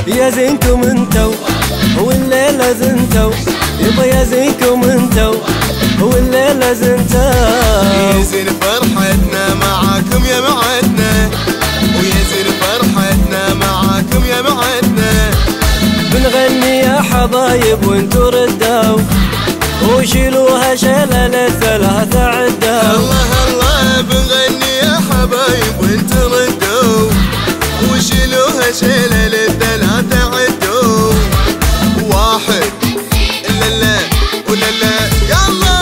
يا زينكم انتو والليلة زنتو، يبا يا زينكم انتو والليلة زنتو. يزين فرحتنا معاكم يا معدنا، ويزين فرحتنا معاكم يا معدنا. بنغني يا حبايب وانتو ردوا، وشيلوها شيلة للثلاثة عدوا. الله الله بنغني يا حبايب وانتو ردوا، وشيلوها شيلة للثلاثة عدوا. واحد لا ولا لا يلا.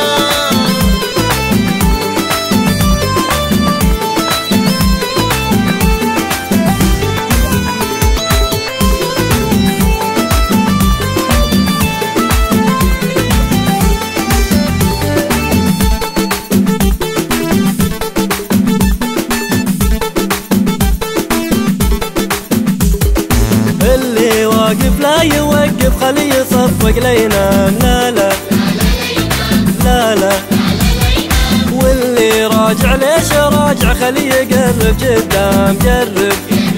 اللي واقف لا يوقف خليه يصفق لينا، لا لا لا لا. واللي راجع ليش راجع خليه يقرب قدام، قرب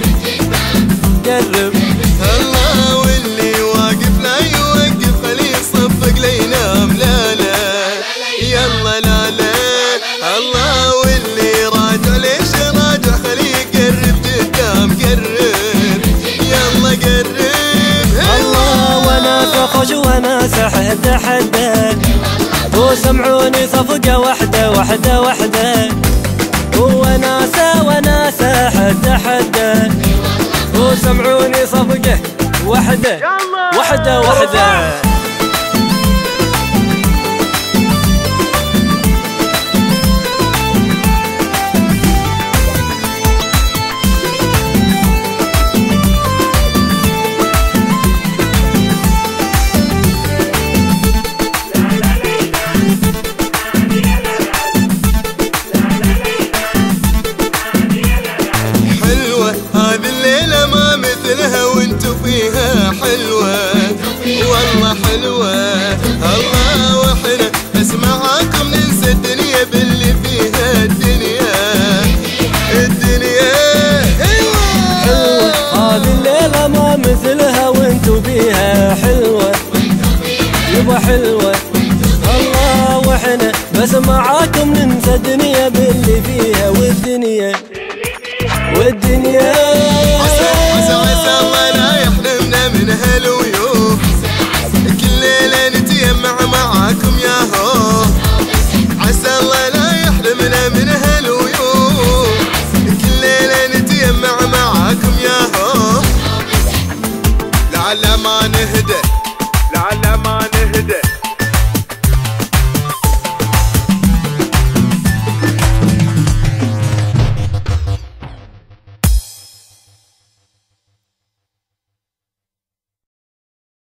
قرب. الله واللي واقف لا يوقف خليه يصفق لينام، لا لا يلا لا لا. الله واللي راجع ليش راجع خليه يقرب قدام، قرب يلا قرب. الله وناسة خوش وناسة حدة حدة، وسمعوني صفقة وحدة وحدة وحدة. وناسة وناسة حدة حدة، وسمعوني صفقة وحدة وحدة وحدة. هذه الليلة ما مثلها وانتو فيها حلوة، والله حلوة. الله واحنا بس معاكم ننسى الدنيا باللي فيها الدنيا الدنيا. حلوة هذه الليلة ما مثلها وانتو فيها حلوة، يبا حلوة. الله واحنا بس معاكم ننسى الدنيا باللي فيها والدنيا والدنيا.